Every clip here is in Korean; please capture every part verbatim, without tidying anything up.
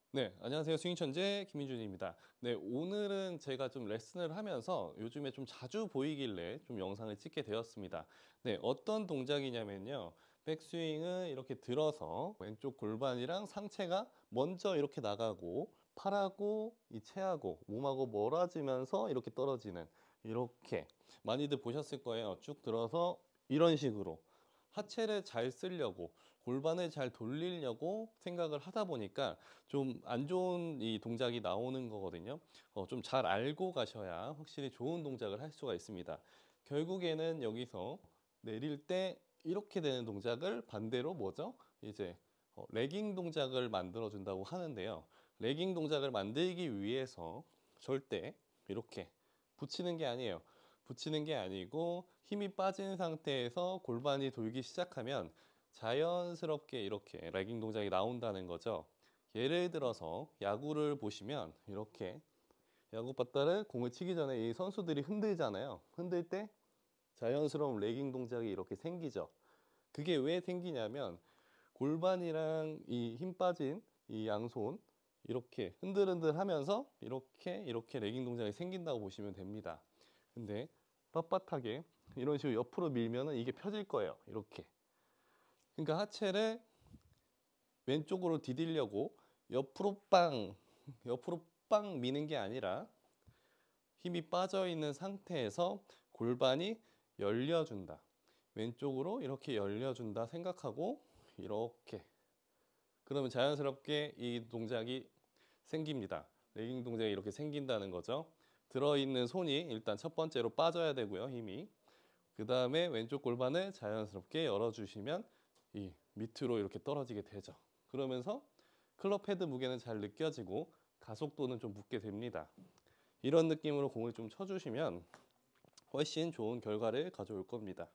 네, 안녕하세요. 스윙천재 김민준입니다. 네, 오늘은 제가 좀 레슨을 하면서 요즘에 좀 자주 보이길래 좀 영상을 찍게 되었습니다. 네, 어떤 동작이냐면요. 백스윙을 이렇게 들어서 왼쪽 골반이랑 상체가 먼저 이렇게 나가고 팔하고 이 체하고 몸하고 멀어지면서 이렇게 떨어지는 이렇게 많이들 보셨을 거예요. 쭉 들어서 이런 식으로 하체를 잘 쓰려고 골반을 잘 돌리려고 생각을 하다 보니까 좀 안 좋은 이 동작이 나오는 거거든요. 어, 좀 잘 알고 가셔야 확실히 좋은 동작을 할 수가 있습니다. 결국에는 여기서 내릴 때 이렇게 되는 동작을 반대로 뭐죠? 이제 어, 레깅 동작을 만들어 준다고 하는데요. 레깅 동작을 만들기 위해서 절대 이렇게 붙이는 게 아니에요. 붙이는 게 아니고 힘이 빠진 상태에서 골반이 돌기 시작하면 자연스럽게 이렇게 레깅 동작이 나온다는 거죠. 예를 들어서 야구를 보시면 이렇게 야구 바다를 공을 치기 전에 이 선수들이 흔들잖아요. 흔들 때 자연스러운 레깅 동작이 이렇게 생기죠. 그게 왜 생기냐면 골반이랑 이 힘 빠진 이 양손 이렇게 흔들흔들 하면서 이렇게 이렇게 레깅 동작이 생긴다고 보시면 됩니다. 근데 빳빳하게 이런 식으로 옆으로 밀면은 이게 펴질 거예요. 이렇게. 그러니까 하체를 왼쪽으로 디디려고 옆으로 빵, 옆으로 빵 미는 게 아니라 힘이 빠져 있는 상태에서 골반이 열려준다. 왼쪽으로 이렇게 열려준다 생각하고 이렇게. 그러면 자연스럽게 이 동작이 생깁니다. 레깅 동작이 이렇게 생긴다는 거죠. 들어있는 손이 일단 첫 번째로 빠져야 되고요, 힘이. 그 다음에 왼쪽 골반을 자연스럽게 열어주시면 이 밑으로 이렇게 떨어지게 되죠. 그러면서 클럽 헤드 무게는 잘 느껴지고 가속도는 좀 붙게 됩니다. 이런 느낌으로 공을 좀 쳐주시면 훨씬 좋은 결과를 가져올 겁니다.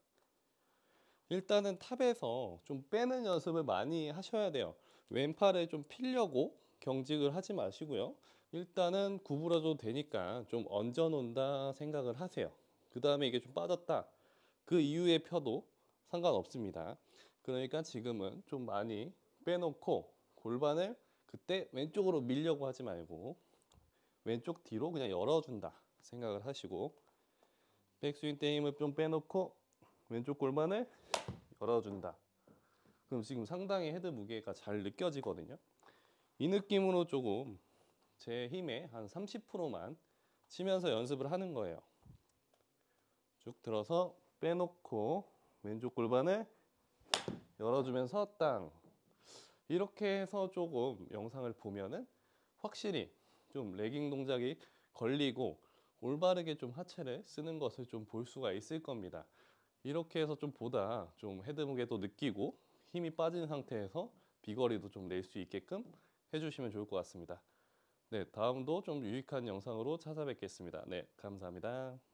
일단은 탑에서 좀 빼는 연습을 많이 하셔야 돼요. 왼팔을 좀 피려고 경직을 하지 마시고요. 일단은 구부러져도 되니까 좀 얹어 놓는다 생각을 하세요. 그 다음에 이게 좀 빠졌다. 그 이후에 펴도 상관없습니다. 그러니까 지금은 좀 많이 빼놓고 골반을 그때 왼쪽으로 밀려고 하지 말고 왼쪽 뒤로 그냥 열어준다 생각을 하시고 백스윙 때 힘을 좀 빼놓고 왼쪽 골반을 열어준다. 그럼 지금 상당히 헤드 무게가 잘 느껴지거든요. 이 느낌으로 조금 제 힘의 한 삼십 퍼센트만 치면서 연습을 하는 거예요. 쭉 들어서 빼놓고 왼쪽 골반을 열어주면서 땅. 이렇게 해서 조금 영상을 보면은 확실히 좀 레깅 동작이 걸리고 올바르게 좀 하체를 쓰는 것을 좀 볼 수가 있을 겁니다. 이렇게 해서 좀 보다 좀 헤드 무게도 느끼고 힘이 빠진 상태에서 비거리도 좀 낼 수 있게끔 해주시면 좋을 것 같습니다. 네, 다음도 좀 유익한 영상으로 찾아뵙겠습니다. 네, 감사합니다.